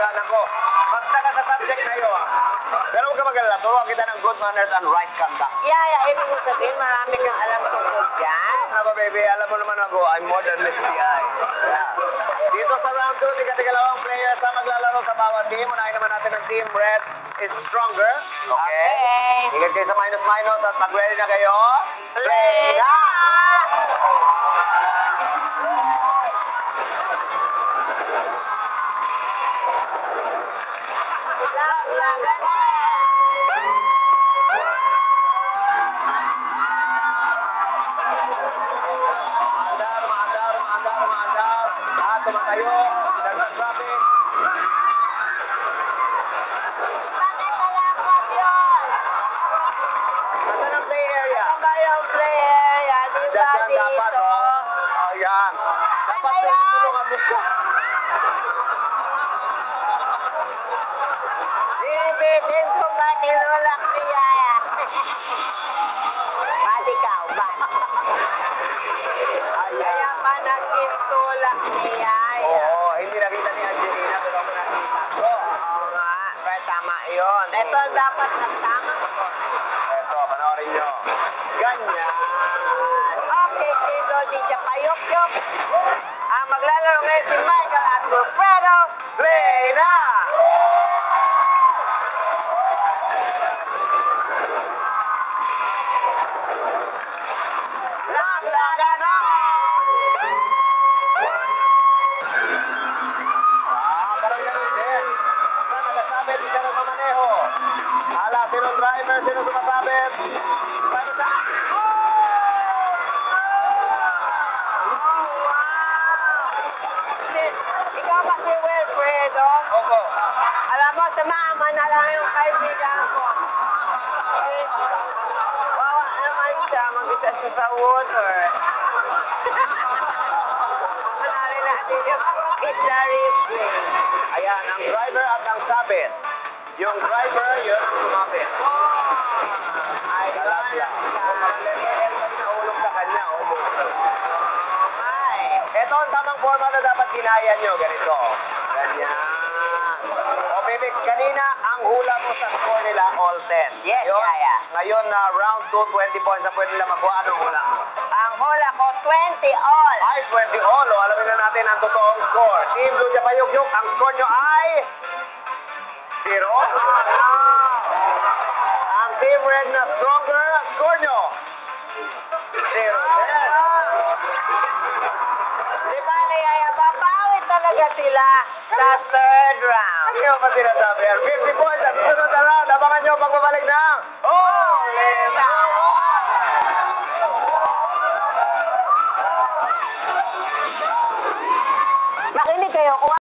nako. Basta ka sa subject na iyo. Pero huwag ka mag-alala, turuan kita ng good manners and right conduct. Yeah, ibig mo sabihin, marami kang alam tungkol dyan. Ano baby, alam mo naman ako, I'm more than Miss PI. Yeah. Dito sa round 2, tiga-tigalawang players ang maglalaro sa bawat team. Unahin naman natin ang team red is stronger. Okay? Ingat kayo sa minus-minus at pag-ready na kayo. Play na! Tumatayo, dahil sa traffic. Nasaan ang play area? Saan ba yung play area? Di ba Dapat, dito? oh. Ayan. Dapat tulungan mo siya. Binibitin ko ba tinulak si Yaya? Ba't ikaw, ba't? Kaya pa nagtitulak si Yaya. Oo, hindi nakita ni Angelina, pero ako nakita ko. Oo nga, pero tama yun. Ito dapat nagtama ko. Ito, panoorin nyo. Ganyan. Okay, si Lodi Japayok-yok. Ang maglalaro ngayon si Michael at Wilfredo. Play na! Laga na! Parang ganun din. Basta nagasabit, isa na mamaneho. Hala, sinong driver, sino sumasabit? Paano sa... Ikaw ba si Wilfredo? Opo. Alam mo, sumama na lang yung kaibigan ko. Eh, bawa naman siya, mag-isa siya sa water. Manali natin yung pizza replay. Ayan, ang driver at ang sabit. Yung driver, yun, sumabit. Ay, Lalagla. Naulog sa kanya, Ay. Ito ang tamang forma na dapat ginaya nyo. Ganito. Ganyan. O, baby, kanina ang hula mo sa score nila, all 10. Yes, Yaya. Ngayon na round 2, 20 points na pwede nila makuha. Anong hula mo? Ang hula ko, 20 all. Ay, 20 all. O, alamin na natin ang totoong score. Team Blue Japayuk-yuk, ang score nyo ay... 0. Ang Team Red na stronger, ang score nyo? 0. Di ba, Yaya, babawi talaga sila sa third round. Ano yung sinasabi yan? 50 points at sunod na round. Abangan nyo pagbabalik ng... Makinig kayo, kung